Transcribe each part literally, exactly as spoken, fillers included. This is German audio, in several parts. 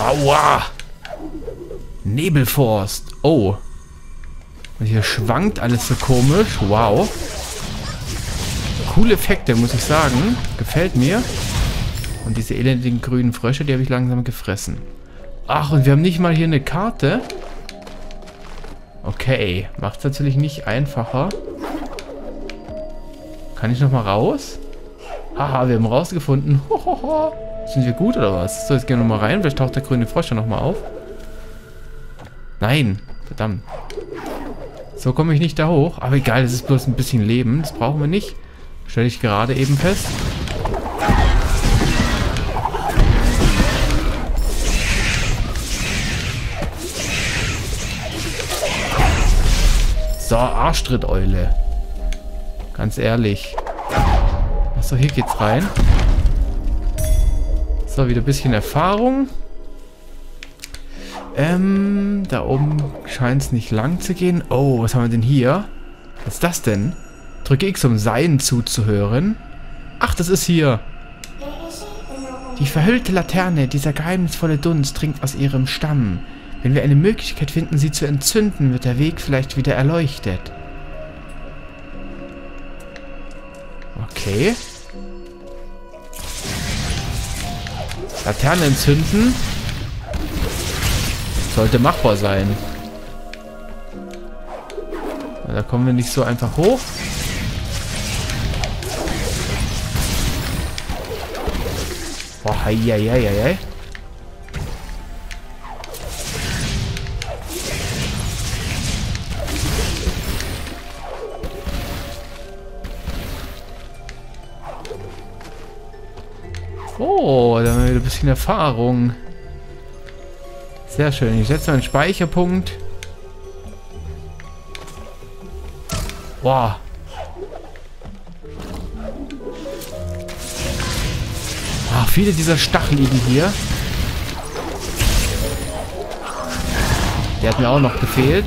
Aua! Nebelforst. Oh. Und hier schwankt alles so komisch. Wow. Coole Effekte, muss ich sagen. Gefällt mir. Und diese elendigen grünen Frösche, die habe ich langsam gefressen. Ach, und wir haben nicht mal hier eine Karte. Okay. Macht es natürlich nicht einfacher. Kann ich nochmal raus? Haha, wir haben rausgefunden. Hohoho. Sind wir gut oder was? So, jetzt gehen wir nochmal rein. Vielleicht taucht der grüne Frosch ja nochmal auf. Nein. Verdammt. So komme ich nicht da hoch. Aber egal, das ist bloß ein bisschen Leben. Das brauchen wir nicht. Stelle ich gerade eben fest. So, Arschtritt-Eule. Ganz ehrlich. Achso, hier geht's rein. So, wieder ein bisschen Erfahrung. Ähm, da oben scheint es nicht lang zu gehen. Oh, was haben wir denn hier? Was ist das denn? Drücke X, um Seien zuzuhören. Ach, das ist hier. Die verhüllte Laterne, dieser geheimnisvolle Dunst dringt aus ihrem Stamm. Wenn wir eine Möglichkeit finden, sie zu entzünden, wird der Weg vielleicht wieder erleuchtet. Okay. Laterne entzünden. Sollte machbar sein. Da kommen wir nicht so einfach hoch. Boah, hei, hei, hei, hei. Oh, da haben wir wieder ein bisschen Erfahrung. Sehr schön. Ich setze mal einen Speicherpunkt. Boah. Ach, viele dieser Stacheligen hier. Der hat mir auch noch gefehlt.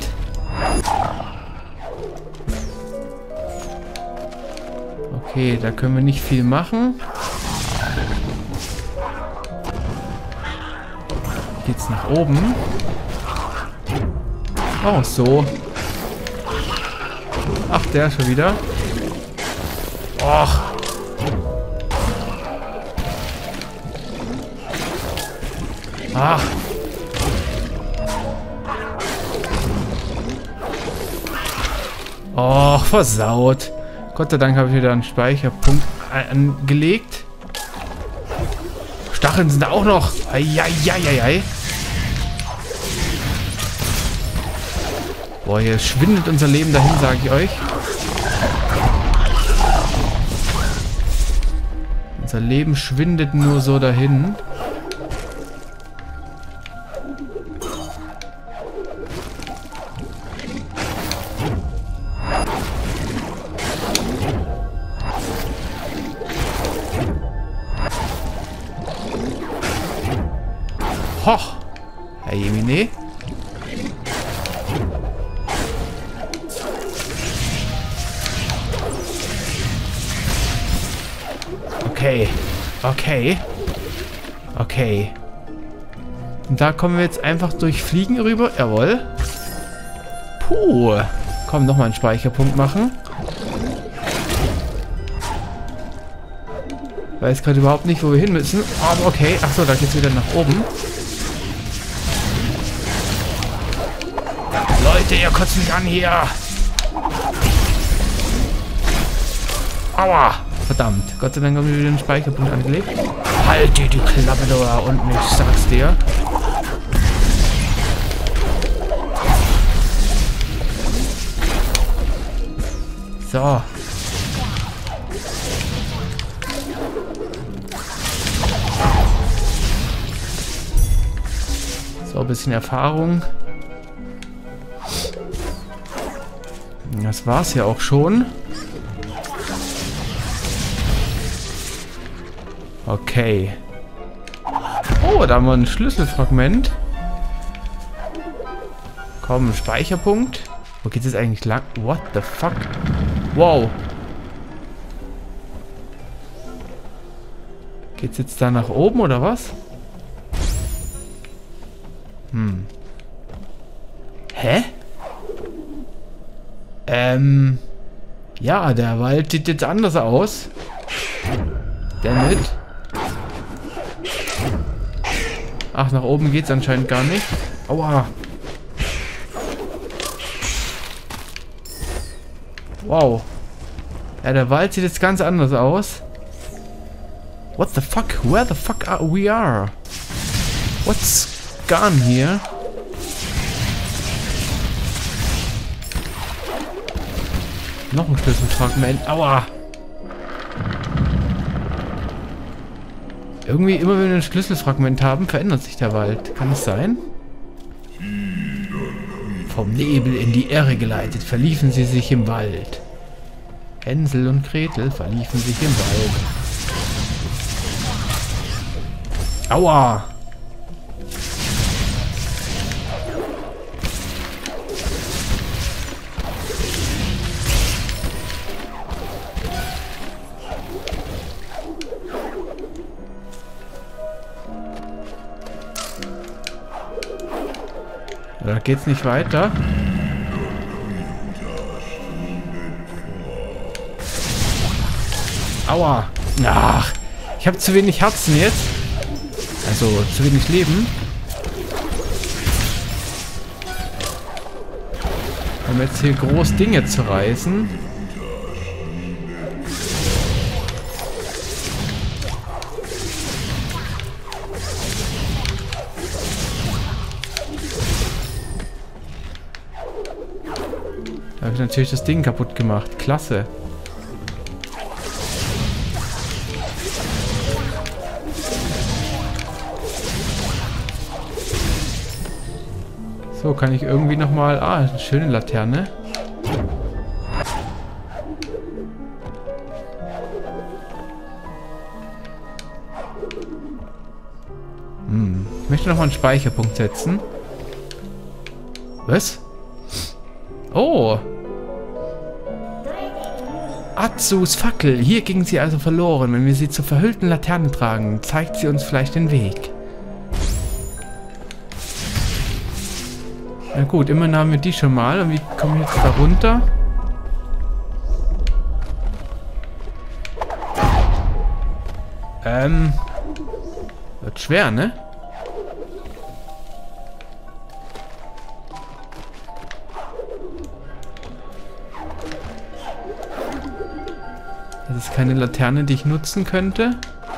Okay, da können wir nicht viel machen. Geht's nach oben? Oh, so. Ach, der schon wieder. Och. Ach. Och, versaut. Gott sei Dank habe ich wieder einen Speicherpunkt angelegt. Stacheln sind da auch noch. Eieieiei. Boah, hier schwindet unser Leben dahin, sage ich euch. Unser Leben schwindet nur so dahin. Hoch! Herr Jemine. Okay. Okay. Okay. Und da kommen wir jetzt einfach durch Fliegen rüber. Jawohl. Puh. Komm, nochmal einen Speicherpunkt machen. Weiß gerade überhaupt nicht, wo wir hin müssen. Aber okay. Achso, da geht's wieder nach oben. Leute, ihr kotzt mich an hier. Aua. Verdammt. Gott sei Dank haben wir wieder einen Speicherpunkt angelegt. Halt dir die Klappe da unten, ich sag's dir. So. So, ein bisschen Erfahrung. Das war's ja auch schon. Okay. Oh, da haben wir ein Schlüsselfragment. Komm, Speicherpunkt. Wo geht es eigentlich lang? What the fuck? Wow. Geht's jetzt da nach oben oder was? Hm. Hä? Ähm. Ja, der Wald sieht jetzt anders aus. Damit. Ach, nach oben geht's anscheinend gar nicht. Aua. Wow. Ja, der Wald sieht jetzt ganz anders aus. What the fuck? Where the fuck are we are? What's gone here? Noch ein Schlüsselfragment. Aua. Irgendwie, immer wenn wir ein Schlüsselfragment haben, verändert sich der Wald. Kann es sein? Vom Nebel in die Irre geleitet, verliefen sie sich im Wald. Hänsel und Gretel verliefen sich im Wald. Aua! Da geht's nicht weiter. Aua. Ach, ich habe zu wenig Herzen jetzt. Also zu wenig Leben. Um jetzt hier groß Dinge zu reißen. Da habe ich natürlich das Ding kaputt gemacht. Klasse. So, kann ich irgendwie nochmal... Ah, eine schöne Laterne. Hm. Ich möchte nochmal einen Speicherpunkt setzen. Was? Oh! Atsus Fackel. Hier ging sie also verloren. Wenn wir sie zur verhüllten Laterne tragen, zeigt sie uns vielleicht den Weg. Na gut, immerhin haben wir die schon mal. Und wie kommen wir jetzt da runter? Ähm. Wird schwer, ne? Das ist keine Laterne, die ich nutzen könnte.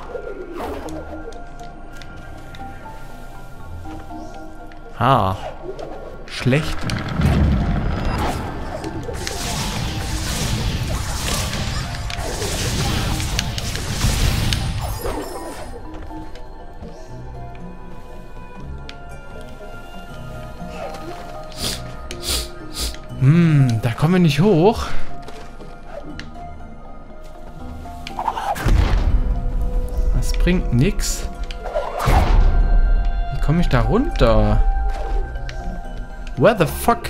Ah. Schlecht. Hm, da kommen wir nicht hoch. Das bringt nix. Wie komme ich da runter? Where the fuck?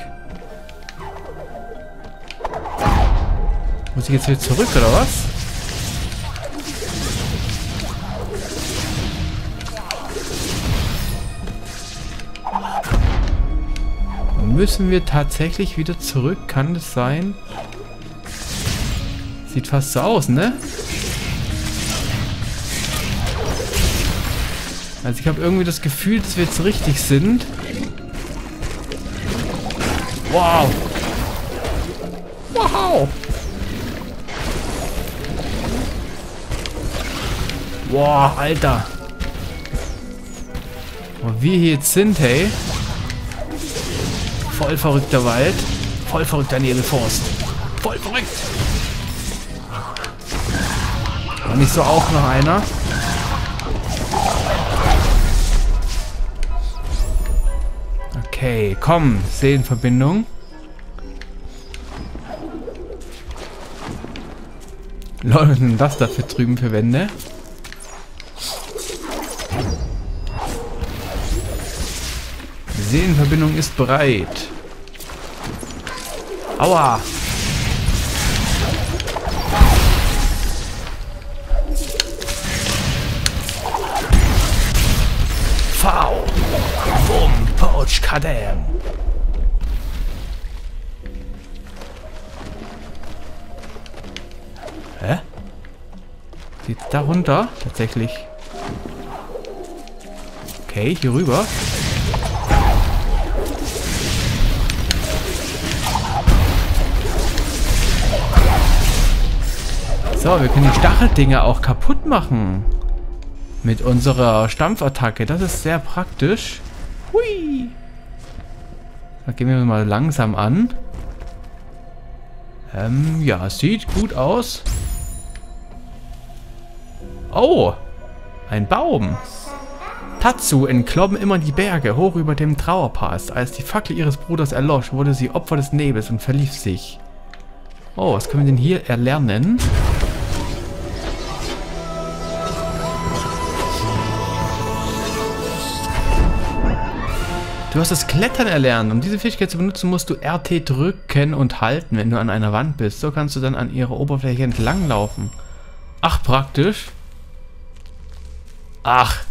Muss ich jetzt wieder zurück, oder was? Müssen wir tatsächlich wieder zurück? Kann das sein? Sieht fast so aus, ne? Also ich habe irgendwie das Gefühl, dass wir jetzt richtig sind. Wow. Wow. Wow, Alter. Wo wir hier jetzt sind, hey. Voll verrückter Wald. Voll verrückter Nebelforst. Voll verrückt. Und nicht so auch noch einer. Okay, komm, Seelenverbindung. Lol, was ist denn das da für drüben für Wände? Seelenverbindung ist bereit. Aua! V! Bumm! Power Ouch, kadam. Hä? Sieht da runter? Tatsächlich. Okay, hier rüber. So, wir können die Stacheldinger auch kaputt machen. Mit unserer Stampfattacke. Das ist sehr praktisch. Hui. Da gehen wir mal langsam an. Ähm, ja, sieht gut aus. Oh, ein Baum. Tatsu entklommen immer die Berge hoch über dem Trauerpass. Als die Fackel ihres Bruders erlosch, wurde sie Opfer des Nebels und verlief sich. Oh, was können wir denn hier erlernen? Du hast das Klettern erlernt. Um diese Fähigkeit zu benutzen, musst du R T drücken und halten, wenn du an einer Wand bist. So kannst du dann an ihrer Oberfläche entlang laufen. Ach, praktisch. Ach.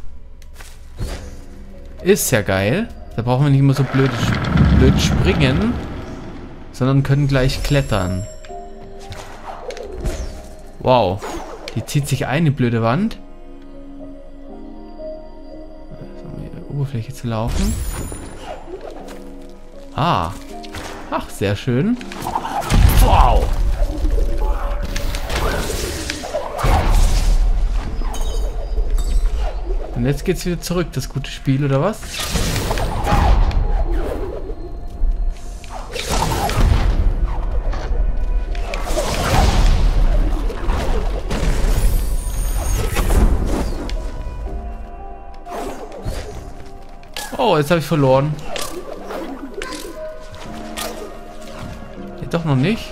Ist ja geil. Da brauchen wir nicht immer so blöd, blöd springen, sondern können gleich klettern. Wow. Die zieht sich ein, die blöde Wand. So, um die Oberfläche zu laufen. Ah. Ach, sehr schön. Wow. Und jetzt geht's wieder zurück, das gute Spiel, oder was? Oh, jetzt habe ich verloren. Ja, doch noch nicht.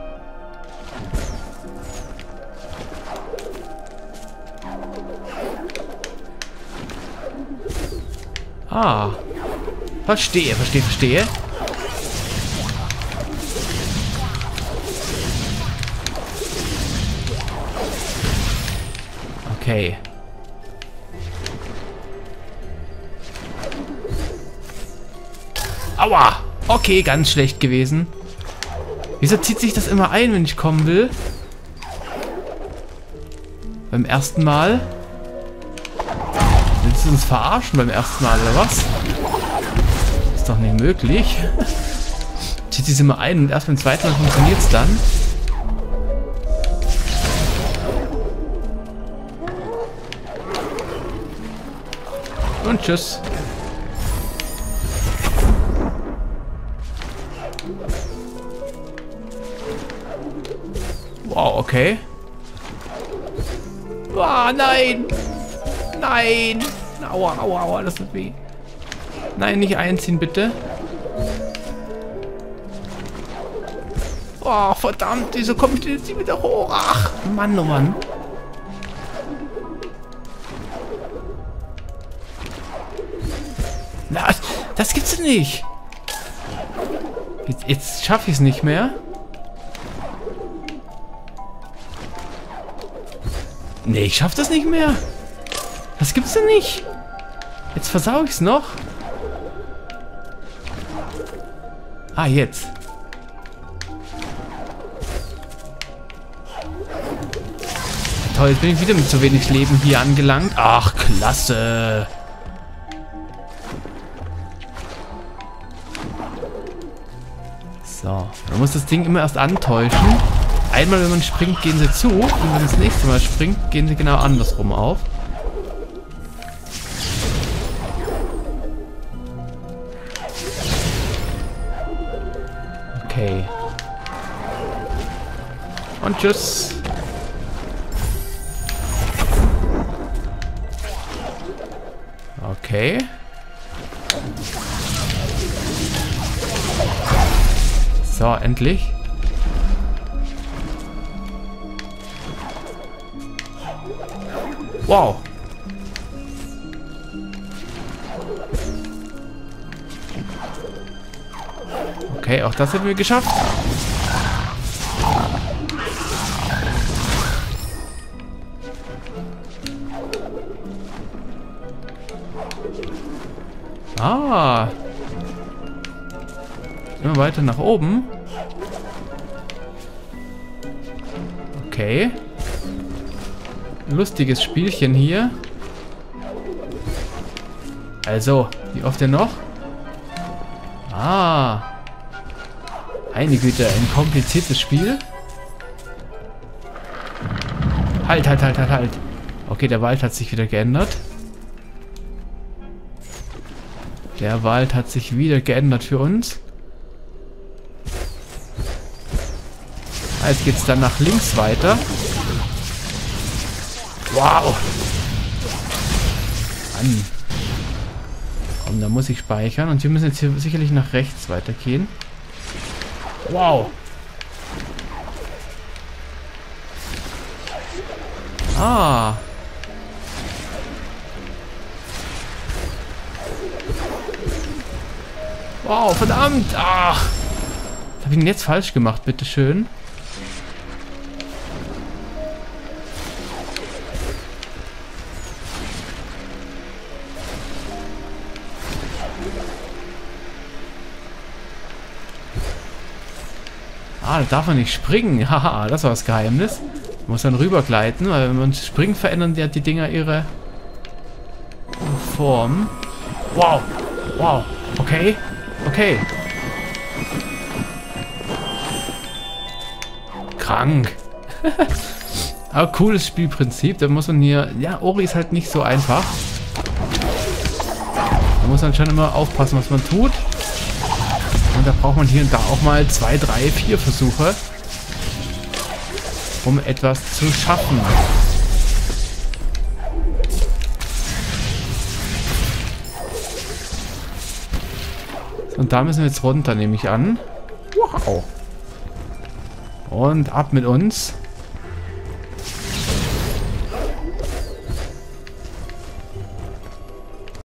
Ah. Verstehe, verstehe, verstehe. Okay. Aua! Okay, ganz schlecht gewesen. Wieso zieht sich das immer ein, wenn ich kommen will? Beim ersten Mal? Willst du uns verarschen beim ersten Mal, oder was? Ist doch nicht möglich. Zieht sich immer ein und erst beim zweiten Mal funktioniert es dann. Und tschüss. Wow, okay. Oh, nein! Nein! Aua, aua, aua, das tut weh. Nein, nicht einziehen, bitte. Oh, verdammt, wieso kommt die jetzt wieder hoch? Ach, Mann, oh Mann. Na, das gibt's doch nicht. Jetzt, jetzt schaffe ich es nicht mehr. Nee, ich schaff das nicht mehr. Das gibt's denn nicht. Jetzt versau ich's noch. Ah, jetzt. Toll, jetzt bin ich wieder mit so wenig Leben hier angelangt. Ach, klasse. So, man muss das Ding immer erst antäuschen. Einmal, wenn man springt, gehen sie zu. Und wenn man das nächste Mal springt, gehen sie genau andersrum auf. Okay. Und tschüss. Okay. So, endlich. Wow. Okay, auch das haben wir geschafft. Ah. Immer weiter nach oben. Okay. Lustiges Spielchen hier. Also, wie oft denn noch? Ah. Meine Güte, ein kompliziertes Spiel. Halt, halt, halt, halt, halt. Okay, der Wald hat sich wieder geändert. Der Wald hat sich wieder geändert für uns. Jetzt geht's dann nach links weiter. Wow. Mann. Komm, da muss ich speichern. Und wir müssen jetzt hier sicherlich nach rechts weitergehen. Wow. Ah. Wow, verdammt. Ach. Was habe ich denn jetzt falsch gemacht, bitteschön? Ah, da darf man nicht springen. Haha, das war das Geheimnis. Man muss dann rübergleiten, weil wenn man springt, verändern ja die Dinger ihre Form. Wow. Wow. Okay. Okay. Krank. Aber cooles Spielprinzip. Da muss man hier... Ja, Ori ist halt nicht so einfach. Da muss man schon immer aufpassen, was man tut. Und da braucht man hier und da auch mal zwei, drei, vier Versuche, um etwas zu schaffen. Und da müssen wir jetzt runter, nehme ich an. Wow. Und ab mit uns.